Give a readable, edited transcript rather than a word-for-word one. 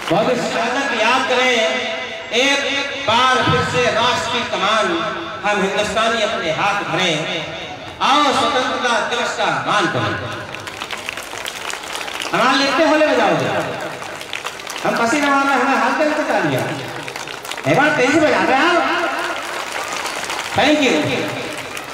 बहुत शहादत याद करें, एक बार फिर से राष्ट्र की कमान हम हिंदुस्तानी अपने हाथ भरें, आओ स्वतंत्रता दिवस का मान करें। हमारा लिखते होले बजाओगे, हम पसीना मारना हमें हाथ पे बता दिया, एक बार तेजी बजा रहे हैं आप। Thank you.